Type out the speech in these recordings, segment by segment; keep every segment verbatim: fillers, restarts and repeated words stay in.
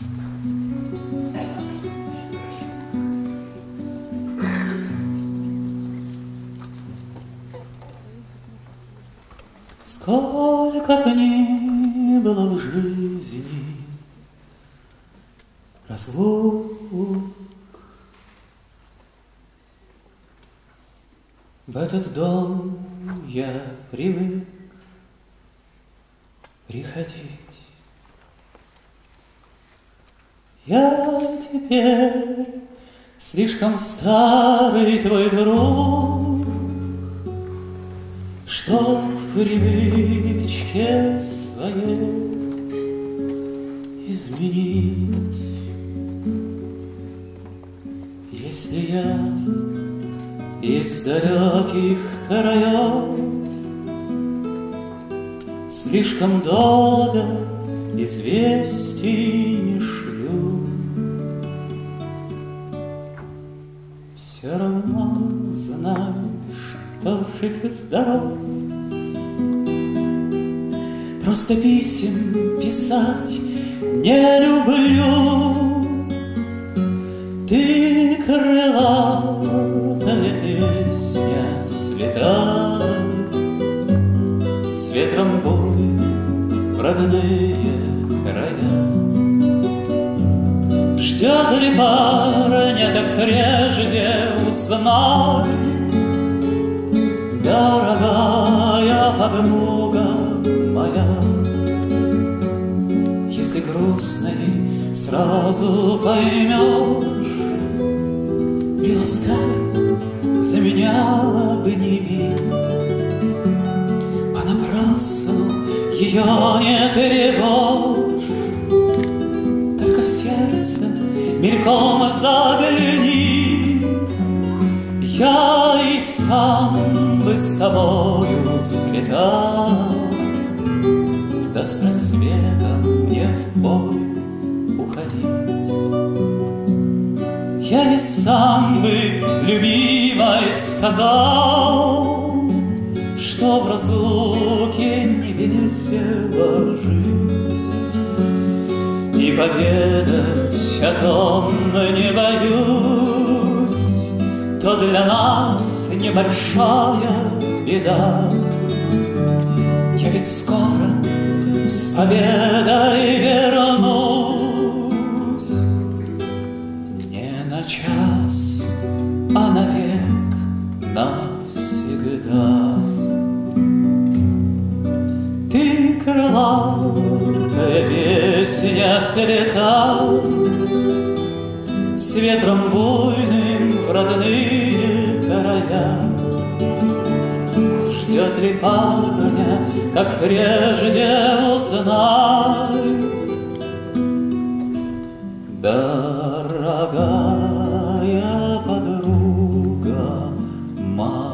Сколько б ни было в жизни разлук, в этот дом я привык приходить. Я теперь слишком старый твой друг, что в привычке своей изменить. Если я из далеких краев слишком долго известий не шлю, все равно знаю, что жив и здоров. Просто писем писать не люблю. Ты крылатая песня слетай, с ветром буйным в родные края. Ждет ли парня, как прежде, узнай, дорогая подруга моя. Если грустный сразу поймешь, приласкай, за меня обними. Понапрасну ее не тревожь, только в сердце мельком загляни. Я и сам бы с тобою слетал, да с рассветом мне в бой уходить. Я и сам бы, любимой, сказал, что в разлуке не весело жить, и поведать о том не боюсь, то для нас небольшая беда. Я ведь скоро с победой вернусь, не на час, а навек, навсегда. Ты крылатая песня слетай, с ветром буйным в родные края. Ждет ли парня, как прежде, узнай, дорогая подруга моя.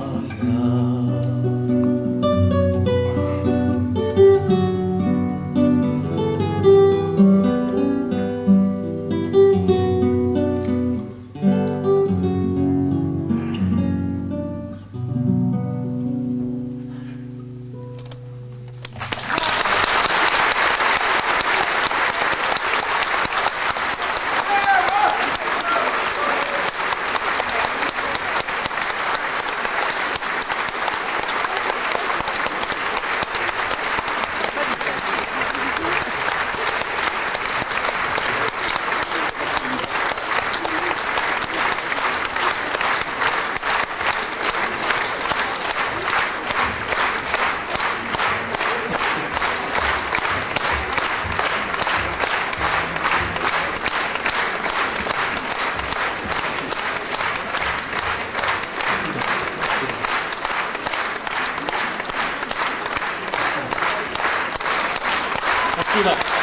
Спасибо.